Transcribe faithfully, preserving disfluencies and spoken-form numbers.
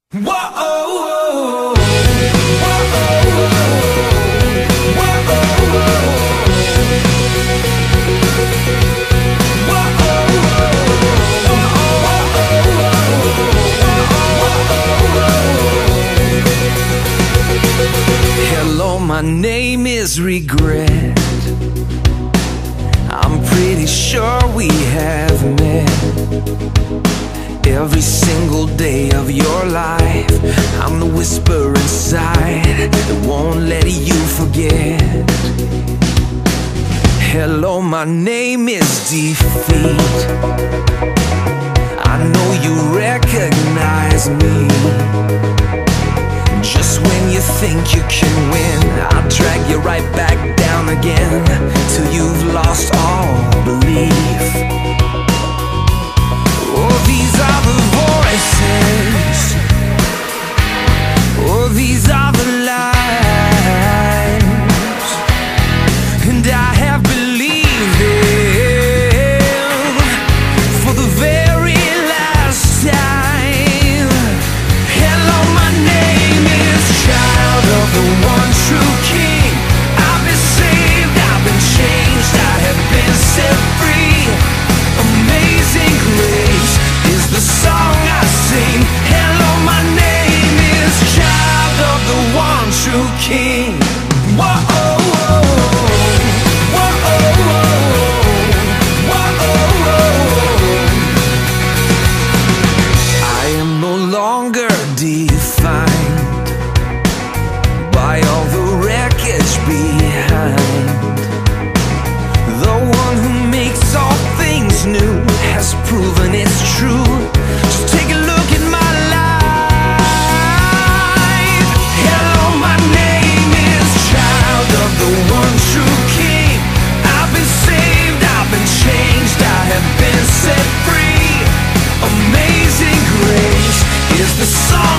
Whoa, hello, my name is Regret. I'm pretty sure we have met. Every single day of your life, I'm the whisper inside that won't let you forget. Hello, my name is Defeat. I know you recognize me. Just when you think you can win, I'll drag you right back down again, till you've lost all belief. Oh, these are the voices. Oh, these are the lies. And I have believed them for the very last time. Hello, my name is Child of the One True King. I've been saved, I've been changed, I have been set free. Amazing grace is the song I sing. Hello, my name is Child of the One True King. Whoa, defined by all the wreckage behind. The one who makes all things new has proven it's true. Just take a look at my life. Hello, my name is Child of the One True King. I've been saved, I've been changed, I have been set free. Amazing grace is the song